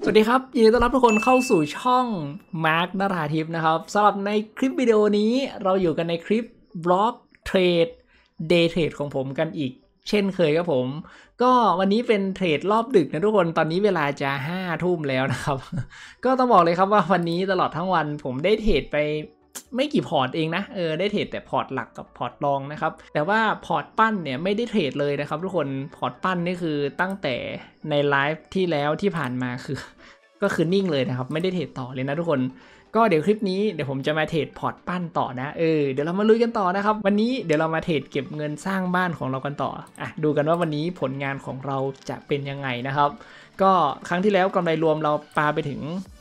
สวัสดีครับยินดีต้อนรับทุกคนเข้าสู่ช่องมาร์คนราธิปนะครับสำหรับในคลิปวิดีโอนี้เราอยู่กันในคลิปบล็อกเทรดเดย์เทรดของผมกันอีกเช่นเคยครับผมก็วันนี้เป็นเทรดรอบดึกนะทุกคนตอนนี้เวลาจะ5 ทุ่มแล้วนะครับก็ต้องบอกเลยครับว่าวันนี้ตลอดทั้งวันผมได้เทรดไปไม่กี่พอร์ตเองนะได้เทรดแต่พอร์ตหลักกับพอร์ตรองนะครับแต่ว่าพอร์ตปั้นเนี่ยไม่ได้เทรดเลยนะครับทุกคนพอร์ตปั้นนี่คือตั้งแต่ในไลฟ์ที่แล้วที่ผ่านมาก็คือนิ่งเลยนะครับไม่ได้เทรดต่อเลยนะทุกคนก็เดี๋ยวคลิปนี้เดี๋ยวผมจะมาเทรดพอร์ตปั้นต่อนะเดี๋ยวเรามาลุยกันต่อนะครับวันนี้เดี๋ยวเรามาเทรดเก็บเงินสร้างบ้านของเรากันต่อดูกันว่าวันนี้ผลงานของเราจะเป็นยังไงนะครับก็ครั้งที่แล้วกำไรรวมเราปาไปถึง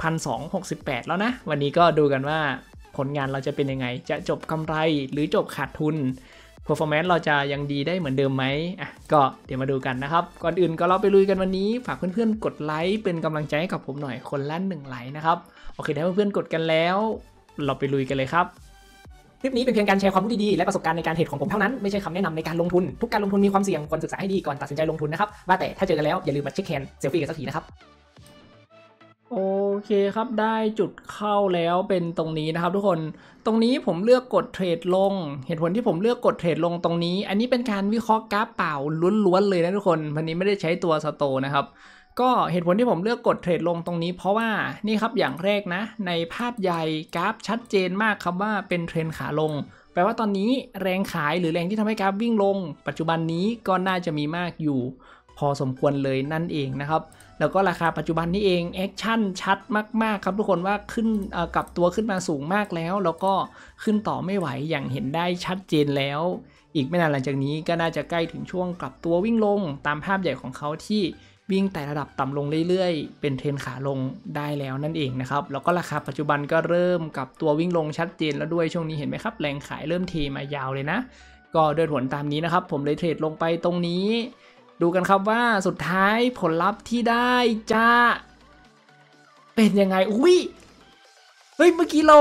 1,268 แล้วนะวันนี้ก็ดูกันว่าผลงานเราจะเป็นยังไงจะจบกำไรหรือจบขาดทุนperformance เราจะยังดีได้เหมือนเดิมไหมก็เดี๋ยวมาดูกันนะครับก่อนอื่นก็เราไปลุยกันวันนี้ฝากเพื่อนๆกดไลค์เป็นกำลังใจให้กับผมหน่อยคนละ1 ไลค์นะครับโอเคถ้าเพื่อนๆกดกันแล้วเราไปลุยกันเลยครับคลิปนี้เป็นเพียงการแชร์ความรู้ดีๆและประสบการณ์ในการเทรดของผมเท่านั้นไม่ใช่คำแนะนำในการลงทุนทุกการลงทุนมีความเสี่ยงควรศึกษาให้ดีก่อนตัดสินใจลงทุนนะครับว่าแต่ถ้าเจอกันแล้วอย่าลืมมาเช็คแฮนด์เซลฟี่กันสักทีนะครับโอเคครับได้จุดเข้าแล้วเป็นตรงนี้นะครับทุกคนตรงนี้ผมเลือกกดเทรดลงเหตุผลที่ผมเลือกกดเทรดลงตรงนี้อันนี้เป็นการวิเคราะห์กราฟเปล่าล้วนๆเลยนะทุกคนวันนี้ไม่ได้ใช้ตัวสโตนะครับก็เหตุผลที่ผมเลือกกดเทรดลงตรงนี้เพราะว่านี่ครับอย่างแรกนะในภาพใหญ่กราฟชัดเจนมากครับว่าเป็นเทรนขาลงแปลว่าตอนนี้แรงขายหรือแรงที่ทำให้กราฟวิ่งลงปัจจุบันนี้ก็น่าจะมีมากอยู่พอสมควรเลยนั่นเองนะครับแล้วก็ราคาปัจจุบันนี้เองแอคชั่นชัดมากๆครับทุกคนว่าขึ้นกลับตัวขึ้นมาสูงมากแล้วแล้วก็ขึ้นต่อไม่ไหวอย่างเห็นได้ชัดเจนแล้วอีกไม่นานหลังจากนี้ก็น่าจะใกล้ถึงช่วงกลับตัววิ่งลงตามภาพใหญ่ของเขาที่วิ่งแต่ระดับต่ำลงเรื่อยๆเป็นเทรนขาลงได้แล้วนั่นเองนะครับแล้วก็ราคาปัจจุบันก็เริ่มกลับตัววิ่งลงชัดเจนแล้วด้วยช่วงนี้เห็นไหมครับแรงขายเริ่มเทมายาวเลยนะก็ด้วยผลตามนี้นะครับผมเลยเทรดลงไปตรงนี้ดูกันครับว่าสุดท้ายผลลัพธ์ที่ได้จะเป็นยังไงอุ้ยเฮ้ยเมื่อกี้เรา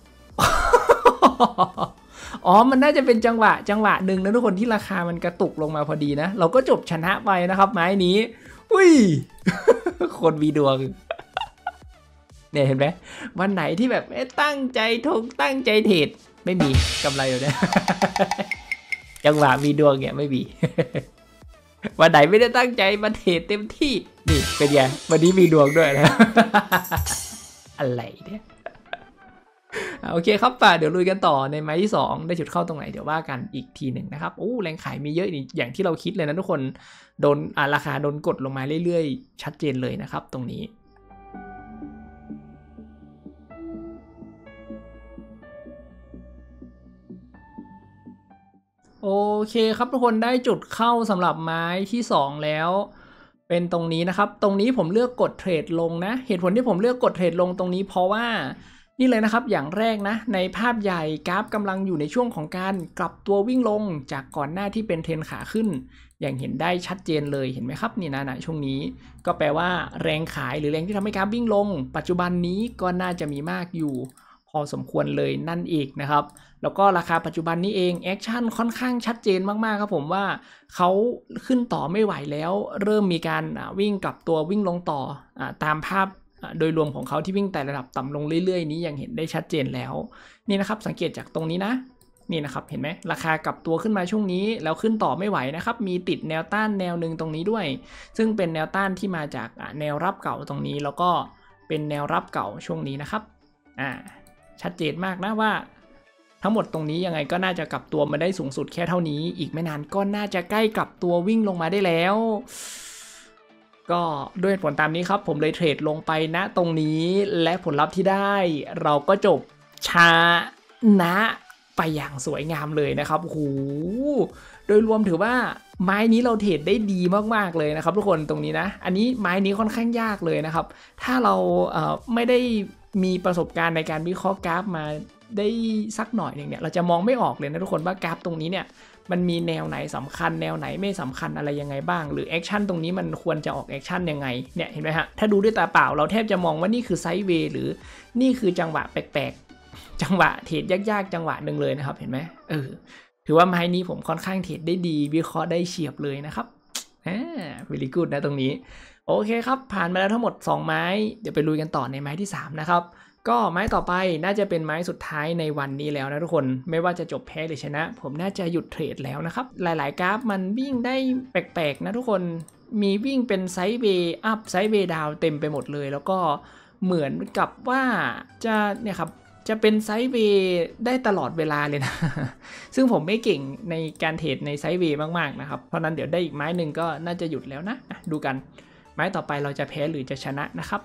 อ๋อมันน่าจะเป็นจังหวะหนึ่งนะทุกคนที่ราคามันกระตุกลงมาพอดีนะเราก็จบชนะไปนะครับไม้นี้อุ้ย คนมีดวงเนี่ยเห็นไหมวันไหนที่แบบตั้งใจตั้งใจเทรดไม่มีกำไรเลยนะ จังหวะมีดวงเนี่ยไม่มี วันไหนไม่ได้ตั้งใจมาเทรดเต็มที่นี่เป็นไงวันนี้มีดวงด้วยนะ อะไรเนี่ยโอเคครับป่ะเดี๋ยวลุยกันต่อในไม้ที่2ได้จุดเข้าตรงไหนเดี๋ยวว่ากันอีกทีหนึ่งนะครับโอ้แรงขายมีเยอะอย่างที่เราคิดเลยนะทุกคนโดนราคาโดนกดลงมาเรื่อยๆชัดเจนเลยนะครับตรงนี้โอเคครับทุกคนได้จุดเข้าสำหรับไม้ที่2แล้วเป็นตรงนี้นะครับตรงนี้ผมเลือกกดเทรดลงนะเหตุผลที่ผมเลือกกดเทรดลงตรงนี้เพราะว่านี่เลยนะครับอย่างแรกนะในภาพใหญ่กราฟกำลังอยู่ในช่วงของการกลับตัววิ่งลงจากก่อนหน้าที่เป็นเทรนขาขึ้นอย่างเห็นได้ชัดเจนเลยเห็นไหมครับนี่นะช่วงนี้ก็แปลว่าแรงขายหรือแรงที่ทำให้กราฟวิ่งลงปัจจุบันนี้ก็น่าจะมีมากอยู่พอสมควรเลยนั่นเองนะครับแล้วก็ราคาปัจจุบันนี้เองแอคชั่นค่อนข้างชัดเจนมากๆครับผมว่าเขาขึ้นต่อไม่ไหวแล้วเริ่มมีการวิ่งกลับตัววิ่งลงต่อตามภาพโดยรวมของเขาที่วิ่งแต่ระดับต่ำลงเรื่อยๆนี้อย่างเห็นได้ชัดเจนแล้วนี่นะครับสังเกตจากตรงนี้นะนี่นะครับเห็นไหมราคากลับตัวขึ้นมาช่วงนี้แล้วขึ้นต่อไม่ไหวนะครับมีติดแนวต้านแนวหนึ่งตรงนี้ด้วยซึ่งเป็นแนวต้านที่มาจากแนวรับเก่าตรงนี้แล้วก็เป็นแนวรับเก่าช่วงนี้นะครับชัดเจนมากนะว่าทั้งหมดตรงนี้ยังไงก็น่าจะกลับตัวมาได้สูงสุดแค่เท่านี้อีกไม่นานก็น่าจะใกล้กลับตัววิ่งลงมาได้แล้วก็ด้วยผลตามนี้ครับผมเลยเทรดลงไปณตรงนี้และผลลัพธ์ที่ได้เราก็จบชนะไปอย่างสวยงามเลยนะครับโอ้โหโดยรวมถือว่าไม้นี้เราเทรดได้ดีมากๆเลยนะครับทุกคนตรงนี้นะอันนี้ไม้นี้ค่อนข้างยากเลยนะครับถ้าเราไม่ได้มีประสบการณ์ในการวิเคราะห์กราฟมาได้สักหน่อยนึงเนี่ยเราจะมองไม่ออกเลยนะทุกคนว่ากราฟตรงนี้เนี่ยมันมีแนวไหนสำคัญแนวไหนไม่สำคัญอะไรยังไงบ้างหรือแอคชั่นตรงนี้มันควรจะออกแอคชั่นยังไงเนี่ยเห็นไหมฮะถ้าดูด้วยตาเปล่าเราแทบจะมองว่านี่คือไซด์เวย์หรือนี่คือจังหวะแปลกๆจังหวะเทรดยากๆจังหวะหนึ่งเลยนะครับเห็นไหมถือว่าไม้นี้ผมค่อนข้างเทรดได้ดีวิเคราะห์ได้เฉียบเลยนะครับvery good นะตรงนี้โอเคครับผ่านมาแล้วทั้งหมด2ไม้เดี๋ยวไปลุยกันต่อในไม้ที่3นะครับก็ไม้ต่อไปน่าจะเป็นไม้สุดท้ายในวันนี้แล้วนะทุกคนไม่ว่าจะจบแพ้หรือชนะผมน่าจะหยุดเทรดแล้วนะครับหลายๆกราฟมันวิ่งได้แปลกๆนะทุกคนมีวิ่งเป็นไซด์เวย์อัพไซด์เวย์ดาวเต็มไปหมดเลยแล้วก็เหมือนกับว่าจะเนี่ยครับจะเป็นไซด์เวย์ได้ตลอดเวลาเลยนะ ซึ่งผมไม่เก่งในการเทรดในไซด์เวย์มากๆนะครับเพราะนั้นเดี๋ยวได้อีกไม้หนึ่งก็น่าจะหยุดแล้วนะดูกันไม้ต่อไปเราจะแพ้หรือจะชนะนะครับ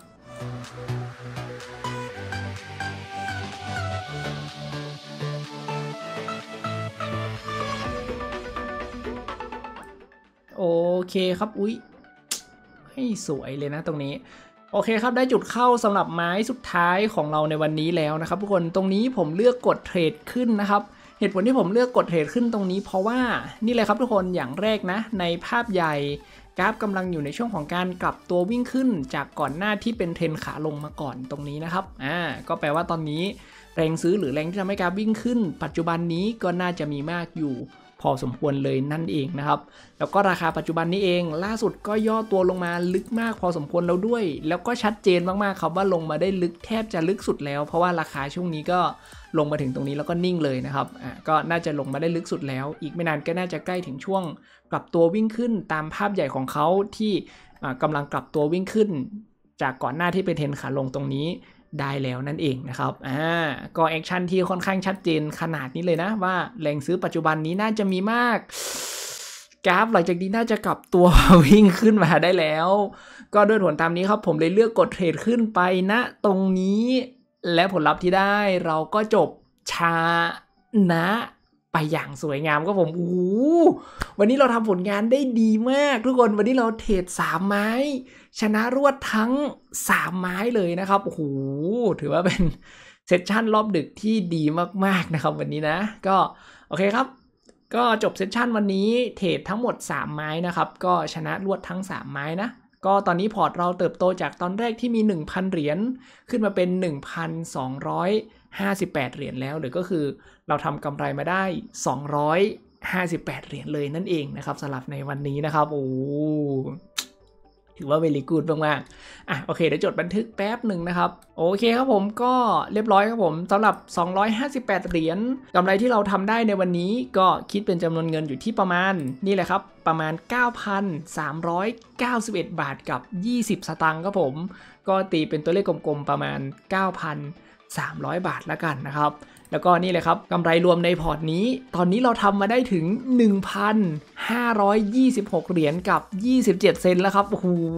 โอเคครับอุ๊ยให้สวยเลยนะตรงนี้โอเคครับได้จุดเข้าสำหรับไม้สุดท้ายของเราในวันนี้แล้วนะครับทุกคนตรงนี้ผมเลือกกดเทรดขึ้นนะครับเหตุผลที่ผมเลือกกดเทรดขึ้นตรงนี้เพราะว่านี่เลยครับทุกคนอย่างแรกนะในภาพใหญ่กราฟกำลังอยู่ในช่วงของการกลับตัววิ่งขึ้นจากก่อนหน้าที่เป็นเทรนขาลงมาก่อนตรงนี้นะครับก็แปลว่าตอนนี้แรงซื้อหรือแรงที่ทำให้กราฟวิ่งขึ้นปัจจุบันนี้ก็น่าจะมีมากอยู่พอสมควรเลยนั่นเองนะครับแล้วก็ราคาปัจจุบันนี้เองล่าสุดก็ย่อตัวลงมาลึกมากพอสมควรแล้วด้วยแล้วก็ชัดเจนมากๆครับว่าลงมาได้ลึกแทบจะลึกสุดแล้วเพราะว่าราคาช่วงนี้ก็ลงมาถึงตรงนี้แล้วก็นิ่งเลยนะครับก็น่าจะลงมาได้ลึกสุดแล้วอีกไม่นานก็น่าจะใกล้ถึงช่วงกลับตัววิ่งขึ้นตามภาพใหญ่ของเขาที่กำลังกลับตัววิ่งขึ้นจากก่อนหน้าที่เป็นเทรนขาลงตรงนี้ได้แล้วนั่นเองนะครับก็แอคชั่นที่ค่อนข้างชัดเจนขนาดนี้เลยนะว่าแรงซื้อปัจจุบันนี้น่าจะมีมากกราฟหลังจากนี้น่าจะกลับตัว วิ่งขึ้นมาได้แล้วก็ด้วยผลตามนี้ครับผมเลยเลือกกดเทรดขึ้นไปณตรงนี้และผลลัพธ์ที่ได้เราก็จบชนะไปอย่างสวยงามครับผมวันนี้เราทำผลงานได้ดีมากทุกคนวันนี้เราเทรด3ไม้ชนะรวดทั้ง3ไม้เลยนะครับถือว่าเป็นเซสชั่นรอบดึกที่ดีมากๆนะครับวันนี้นะก็โอเคครับก็จบเซสชั่นวันนี้เทรดทั้งหมด3ไม้นะครับก็ชนะรวดทั้ง3ไม้นะก็ตอนนี้พอร์ตเราเติบโตจากตอนแรกที่มี 1,000 เหรียญขึ้นมาเป็น 1,258 เหรียญแล้วหรือก็คือเราทำกำไรมาได้258 เหรียญเลยนั่นเองนะครับสำหรับในวันนี้นะครับถือว่า very good มากๆโอเคเดี๋ยวจดบันทึกแป๊บหนึ่งนะครับโอเคครับผมก็เรียบร้อยครับผมสำหรับ258เหรียญกำไรที่เราทำได้ในวันนี้ก็คิดเป็นจำนวนเงินอยู่ที่ประมาณนี่แหละครับประมาณ 9,391 บาทกับ20 สตางค์ครับผมก็ตีเป็นตัวเลขกลมๆประมาณ 9,300 บาทแล้วกันนะครับแล้วก็นี่เลยครับกำไรรวมในพอร์ตนี้ตอนนี้เราทำมาได้ถึง 1,526 เหรียญกับ27 เซนต์แล้วครับ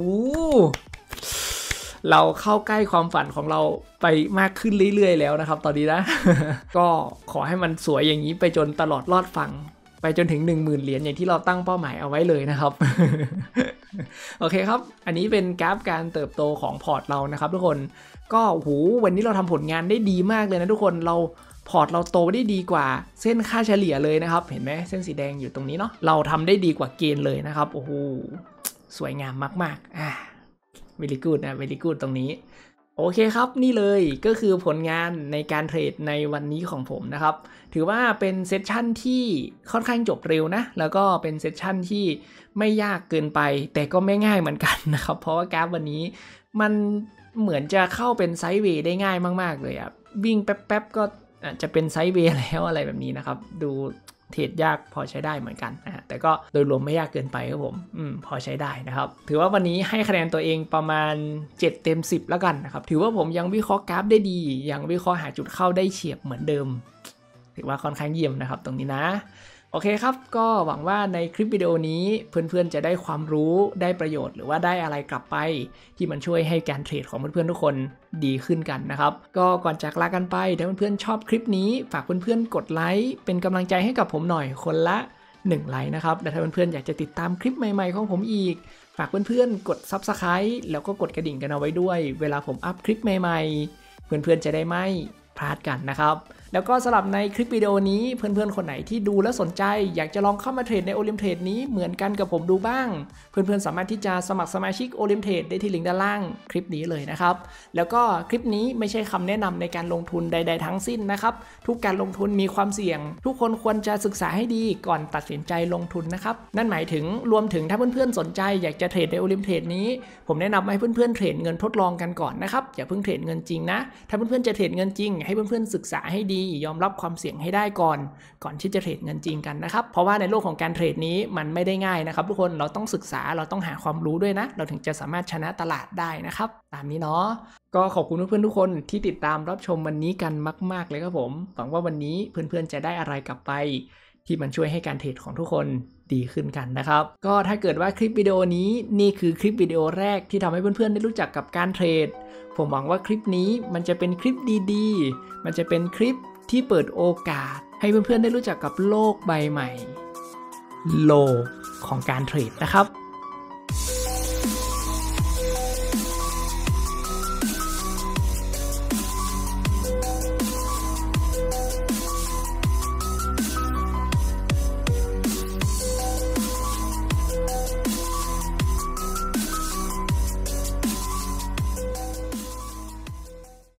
เราเข้าใกล้ความฝันของเราไปมากขึ้นเรื่อยๆแล้วนะครับตอนนี้นะ ก็ขอให้มันสวยอย่างนี้ไปจนตลอดรอดฝั่งไปจนถึง 10,000 เหรียญอย่างที่เราตั้งเป้าหมายเอาไว้เลยนะครับ โอเคครับอันนี้เป็นกราฟการเติบโตของพอร์ตเรานะครับทุกคนก็วันนี้เราทำผลงานได้ดีมากเลยนะทุกคนพอร์ตเราโตได้ดีกว่าเส้นค่าเฉลี่ยเลยนะครับเห็นไหมเส้นสีแดงอยู่ตรงนี้เนาะเราทำได้ดีกว่าเกณฑ์เลยนะครับสวยงามมากๆvery good นะ very good ตรงนี้โอเคครับนี่เลยก็คือผลงานในการเทรดในวันนี้ของผมนะครับถือว่าเป็นเซสชั่นที่ค่อนข้างจบเร็วนะแล้วก็เป็นเซสชั่นที่ไม่ยากเกินไปแต่ก็ไม่ง่ายเหมือนกันนะครับเพราะว่ากราฟวันนี้มันเหมือนจะเข้าเป็นไซด์เวย์ได้ง่ายมากๆเลยวิ่งแป๊บๆก็จะเป็นไซด์เวย์แล้วอะไรแบบนี้นะครับดูเทรดยากพอใช้ได้เหมือนกันแต่ก็โดยรวมไม่ยากเกินไปครับผมพอใช้ได้นะครับถือว่าวันนี้ให้คะแนนตัวเองประมาณ7 เต็ม 10แล้วกันนะครับถือว่าผมยังวิเคราะห์กราฟได้ดียังวิเคราะห์หาจุดเข้าได้เฉียบเหมือนเดิมถือว่าค่อนข้างเยี่ยมนะครับตรงนี้นะโอเคครับก็หวังว่าในคลิปวิดีโอนี้เพื่อนๆจะได้ความรู้ได้ประโยชน์หรือว่าได้อะไรกลับไปที่มันช่วยให้การเทรดของเพื่อนๆทุกคนดีขึ้นกันนะครับก็ก่อนจากลากันไปถ้าเพื่อนๆชอบคลิปนี้ฝากเพื่อนๆกดไลค์เป็นกำลังใจให้กับผมหน่อยคนละ1 ไลค์นะครับและถ้าเพื่อนๆอยากจะติดตามคลิปใหม่ๆของผมอีกฝากเพื่อนๆกด Subscribe แล้วก็กดกระดิ่งกันเอาไว้ด้วยเวลาผมอัพคลิปใหม่ๆเพื่อนๆจะได้ไม่พลาดกันนะครับแล้วก็สำหรับในคลิปวิดีโอนี้เพื่อนๆคนไหนที่ดูและสนใจอยากจะลองเข้ามาเทรดในโอลิมเทรดนี้เหมือนกันกับผมดูบ้างเพื่อนๆสามารถที่จะสมัครสมาชิกโอลิมเทรดได้ที่ลิงก์ด้านล่างคลิปนี้เลยนะครับแล้วก็คลิปนี้ไม่ใช่คำแนะนำในการลงทุนใดๆทั้งสิ้นนะครับทุกการลงทุนมีความเสี่ยงทุกคนควรจะศึกษาให้ดีก่อนตัดสินใจลงทุนนะครับนั่นหมายถึงรวมถึงถ้าเพื่อนๆสนใจอยากจะเทรดในโอลิมเทรดนี้ผมแนะนำให้เพื่อนๆเทรดเงินทดลองกันก่อนนะครับอย่าเพิ่งเทรดเงินจริงนะถ้าเพื่อนๆจะเทรดเงินจริงให้เพื่อนๆศึกษาให้ดียอมรับความเสี่ยงให้ได้ก่อนที่จะเทรดเงินจริงกันนะครับเพราะว่าในโลกของการเทรดนี้มันไม่ได้ง่ายนะครับทุกคนเราต้องศึกษาเราต้องหาความรู้ด้วยนะเราถึงจะสามารถชนะตลาดได้นะครับตามนี้เนาะก็ขอบคุณเพื่อนๆทุกคนที่ติดตามรับชมวันนี้กันมากๆเลยครับผมหวังว่าวันนี้เพื่อนๆจะได้อะไรกลับไปที่มันช่วยให้การเทรดของทุกคนดีขึ้นกันนะครับก็ถ้าเกิดว่าคลิปวิดีโอนี้นี่คือคลิปวิดีโอแรกที่ทำให้เพื่อนๆได้รู้จักกับการเทรดผมหวังว่าคลิปนี้มันจะเป็นคลิปดีๆมันจะเป็นคลิปที่เปิดโอกาสให้เพื่อนๆได้รู้จักกับโลกใบใหม่โลกของการเทรดนะครับ